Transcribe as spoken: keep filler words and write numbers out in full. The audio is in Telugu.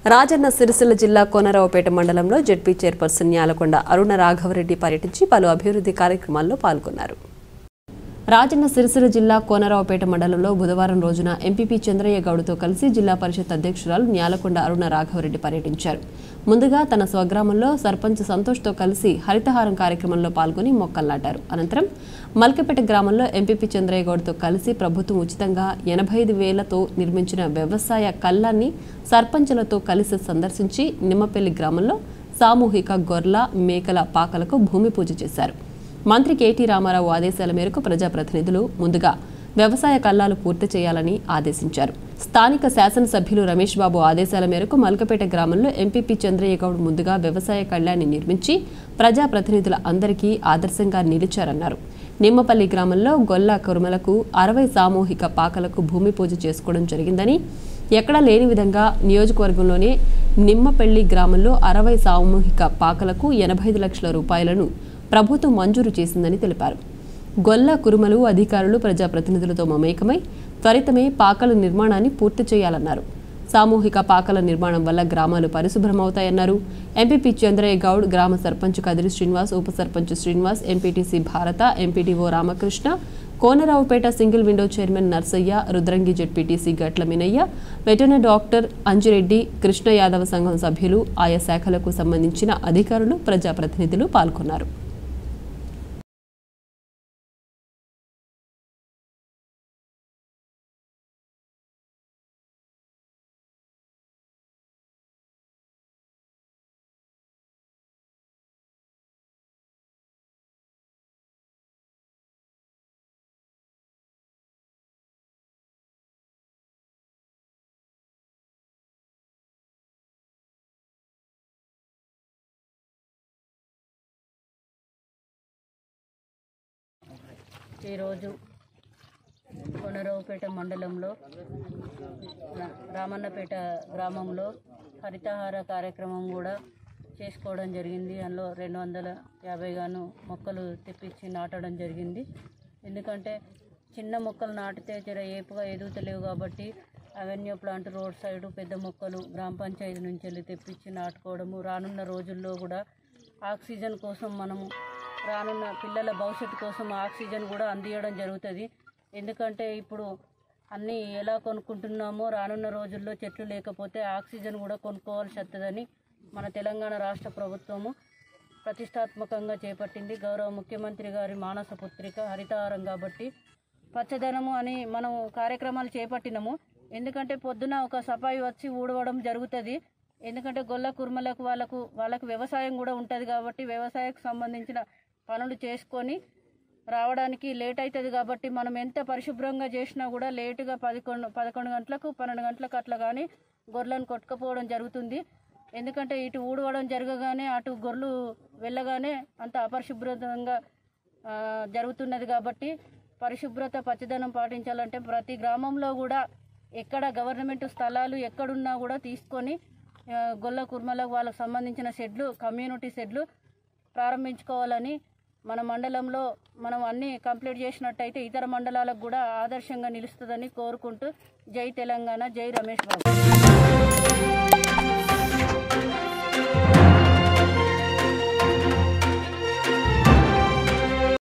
రాజన్న సిరిసిల్ల జిల్లా కోనరావుపేట మండలంలో జెడ్పీ చైర్పర్సన్ న్యాలకొండ అరుణ రాఘవరెడ్డి పర్యటించి పలు అభివృద్ధి కార్యక్రమాల్లో పాల్గొన్నారు. రాజన్న సిరిసిల్ల జిల్లా కోనరావుపేట మండలంలో బుధవారం రోజున ఎంపీపీ చంద్రయ్య గౌడ్తో కలిసి జిల్లా పరిషత్ అధ్యక్షురాలు న్యాలకొండ అరుణ రాఘవరెడ్డి పర్యటించారు. ముందుగా తన స్వగ్రామంలో సర్పంచ్ సంతోష్తో కలిసి హరితహారం కార్యక్రమంలో పాల్గొని మొక్కలు నాటారు. అనంతరం మల్కపేట గ్రామంలో ఎంపీపీ చంద్రయ్య గౌడ్తో కలిసి ప్రభుత్వం ఉచితంగా ఎనభై ఐదు వేలతో నిర్మించిన వ్యవసాయ కల్లాన్ని సర్పంచులతో కలిసి సందర్శించి నిమ్మపల్లి గ్రామంలో సామూహిక గొర్ల మేకల పాకలకు భూమి పూజ చేశారు. మంత్రి కేటీ రామారావు ఆదేశాల మేరకు ప్రజాప్రతినిధులు ముందుగా వ్యవసాయ కల్లాలు పూర్తి చేయాలని ఆదేశించారు. స్థానిక శాసనసభ్యులు రమేష్ బాబు ఆదేశాల మేరకు మల్కపేట గ్రామంలో ఎంపీపీ చంద్రయ్య గౌడ్ ముందుగా వ్యవసాయ కళ్యాణి నిర్మించి ప్రజాప్రతినిధుల అందరికీ ఆదర్శంగా నిలిచారన్నారు. నిమ్మపల్లి గ్రామంలో గొల్ల కురుమలకు అరవై సామూహిక పాకలకు భూమి పూజ చేసుకోవడం జరిగిందని, ఎక్కడా లేని విధంగా నియోజకవర్గంలోనే నిమ్మపల్లి గ్రామంలో అరవై సామూహిక పాకలకు ఎనభై ఐదు లక్షల రూపాయలను ప్రభుత్వం మంజూరు చేసిందని తెలిపారు. గొల్ల కురుమలు అధికారులు ప్రజాప్రతినిధులతో మమేకమై త్వరితమే పాకల నిర్మాణాన్ని పూర్తి చేయాలన్నారు. సామూహిక పాకల నిర్మాణం వల్ల గ్రామాలు పరిశుభ్రమవుతాయన్నారు. ఎంపీపీ చంద్రయ్య గౌడ్, గ్రామ సర్పంచ్ కదిరి శ్రీనివాస్, ఉప sarpanch Srinivas, MPTC Bharatha, MPDO Ramakrishna, Konaraopet single window chairman Narsaiah, Rudrangi ZPTC Gatla Minayya, veterinary doctor Anjireddy, Krishna Yadava సంఘం సభ్యులు, ఆయా శాఖలకు సంబంధించిన అధికారులు, ప్రజాప్రతినిధులు పాల్గొన్నారు. ఈరోజు కోనరావుపేట మండలంలో రామన్నపేట గ్రామంలో హరితహార కార్యక్రమం కూడా చేసుకోవడం జరిగింది. అందులో రెండు వందల యాభై గాను మొక్కలు తెప్పించి నాటడం జరిగింది. ఎందుకంటే చిన్న మొక్కలు నాటితే జర ఏపుగా ఎదుగుతలేవు కాబట్టి అవెన్యూ ప్లాంట్ రోడ్ సైడు పెద్ద మొక్కలు గ్రామ పంచాయతీ నుంచి వెళ్ళి తెప్పించి నాటుకోవడము, రానున్న రోజుల్లో కూడా ఆక్సిజన్ కోసం మనము రానున్న పిల్లల భవిష్యత్తు కోసం ఆక్సిజన్ కూడా అందియడం జరుగుతుంది. ఎందుకంటే ఇప్పుడు అన్నీ ఎలా కొనుక్కుంటున్నామో రానున్న రోజుల్లో చెట్లు లేకపోతే ఆక్సిజన్ కూడా కొనుక్కోవాల్సి వస్తుందని మన తెలంగాణ రాష్ట్ర ప్రభుత్వము ప్రతిష్టాత్మకంగా చేపట్టింది. గౌరవ ముఖ్యమంత్రి గారి మానస పుత్రిక హరితహారం కాబట్టి పచ్చదనము అని మనం కార్యక్రమాలు చేపట్టినాము. ఎందుకంటే పొద్దున ఒక సఫాయి వచ్చి ఊడవడం జరుగుతుంది. ఎందుకంటే గొల్ల కుర్మలకు వాళ్ళకు వాళ్ళకు వ్యవసాయం కూడా ఉంటుంది కాబట్టి వ్యవసాయకు సంబంధించిన పనులు చేసుకొని రావడానికి లేట్ అవుతుంది. కాబట్టి మనం ఎంత పరిశుభ్రంగా చేసినా కూడా లేటుగా పదకొండు పదకొండు గంటలకు పన్నెండు గంటలకు అట్లా కానీ గొర్రెలను కొట్టుకుపోవడం జరుగుతుంది. ఎందుకంటే ఇటు ఊడవడం జరగగానే అటు గొర్రెలు వెళ్ళగానే అంత అపరిశుభ్రంగా జరుగుతున్నది. కాబట్టి పరిశుభ్రత పచ్చదనం పాటించాలంటే ప్రతి గ్రామంలో కూడా ఎక్కడ గవర్నమెంట్ స్థలాలు ఎక్కడున్నా కూడా తీసుకొని గొల్ల కుర్మలకు వాళ్ళకు సంబంధించిన షెడ్లు, కమ్యూనిటీ షెడ్లు ప్రారంభించుకోవాలని మన మండలంలో మనం అన్నీ కంప్లీట్ చేసినట్టయితే ఇతర మండలాలకు కూడా ఆదర్శంగా నిలుస్తుందని కోరుకుంటూ జై తెలంగాణ, జై రమేష్ బాబు.